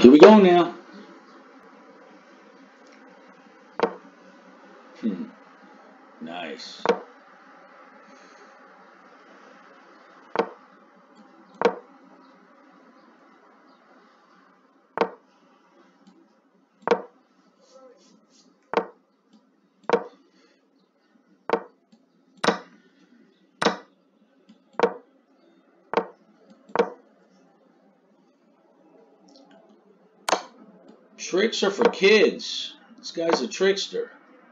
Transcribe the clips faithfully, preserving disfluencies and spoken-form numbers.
Here we go now. Hmm. Nice. Tricks are for kids. This guy's a trickster.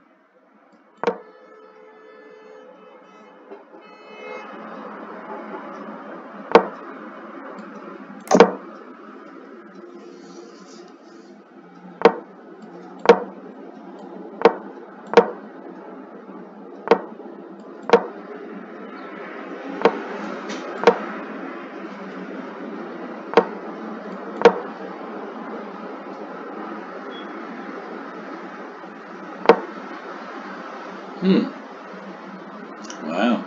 Hmm. Wow.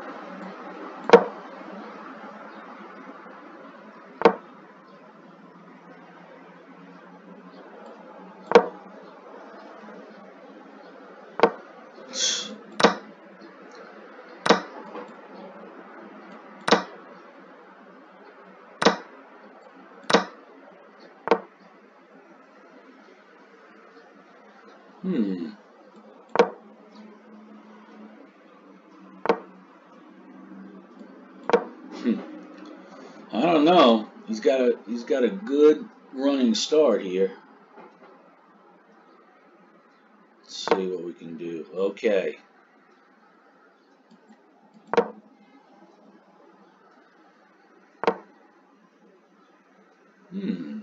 Hmm. Hmm. I don't know. He's got a he's got a good running start here. Let's see what we can do. Okay. Hmm.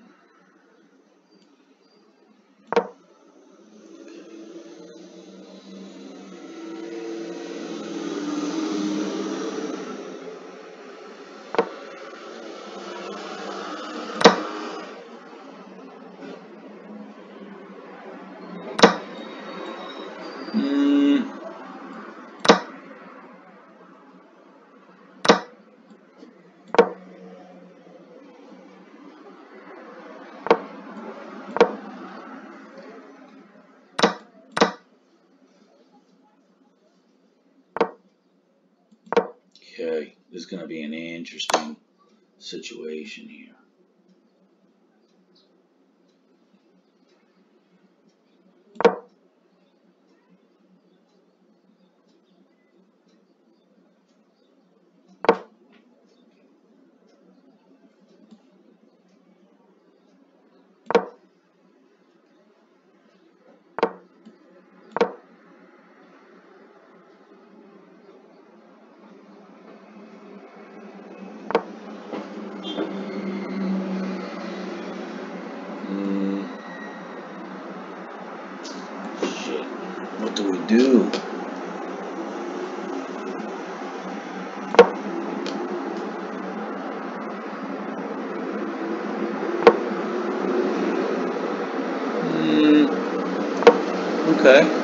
Hmm. Okay. This is going to be an interesting situation here. Hmm. Shit. What do we do? Hmm. Okay.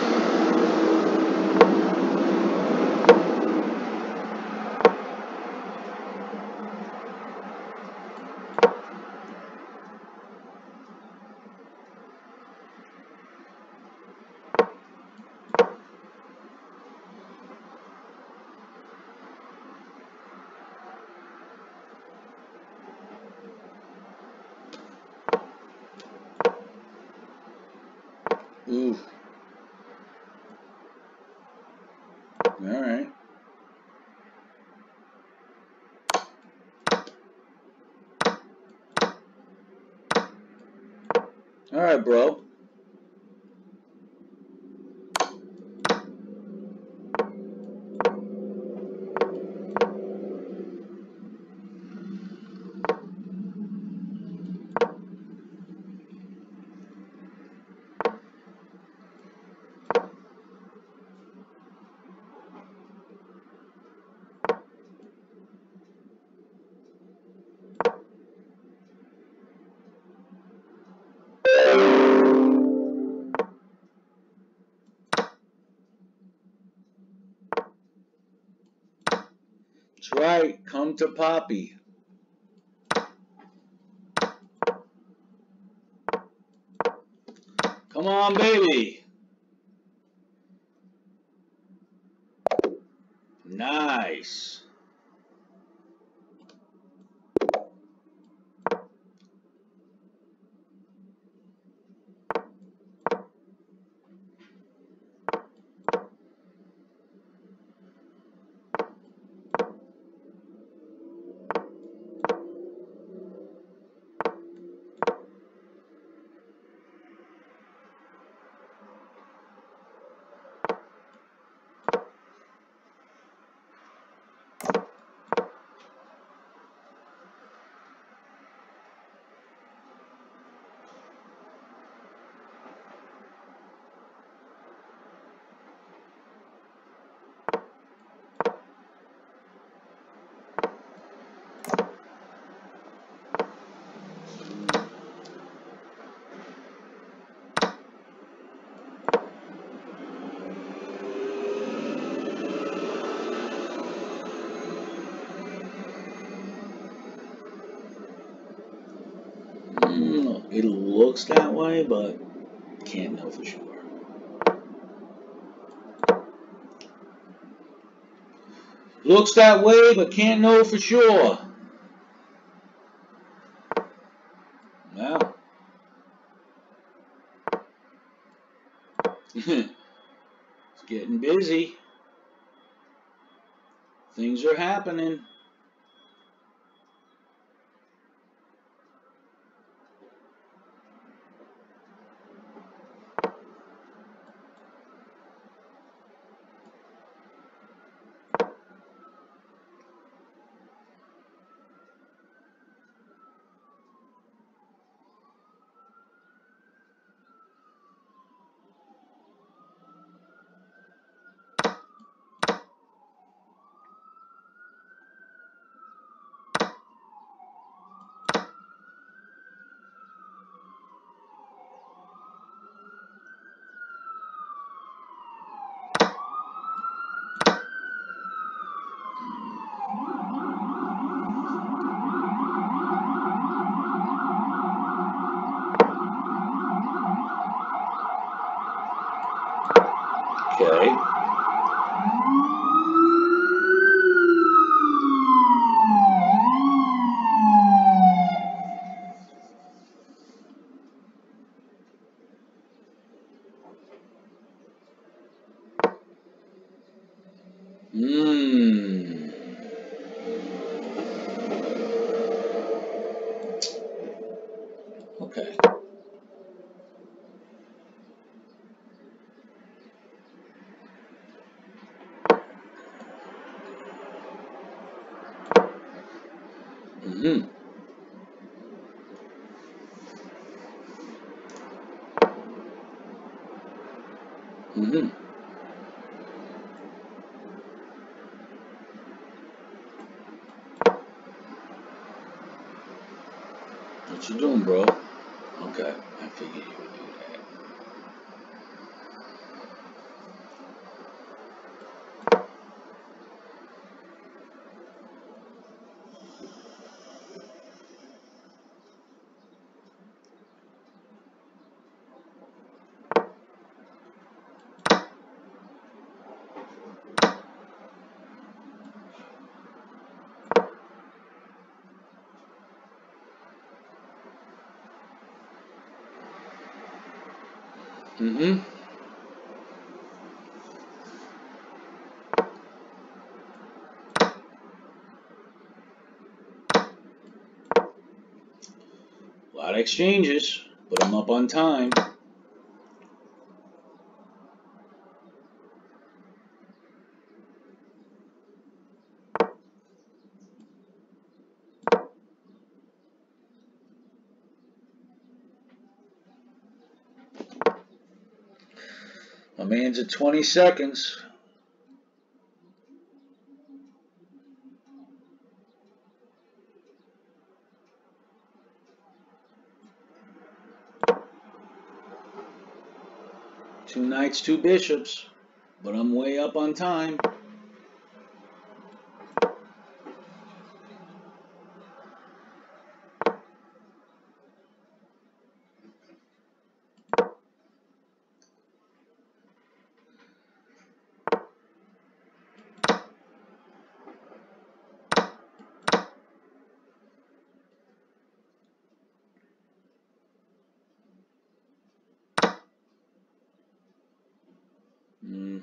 Ooh. All right. All right, bro. That's right. Come to Poppy. Come on, baby. Nice. It looks that way, but can't know for sure. Looks that way, but can't know for sure. Well. It's getting busy. Things are happening. Okay. Mmm. Okay. Mm-hmm. Mm-hmm. What you doing, bro? Okay, I figured you would do that. Mm-hmm. A lot of exchanges, but I'm up on time. My man's at twenty seconds. Two knights, two bishops, but I'm way up on time. Mm.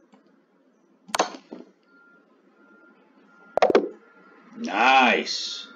Nice.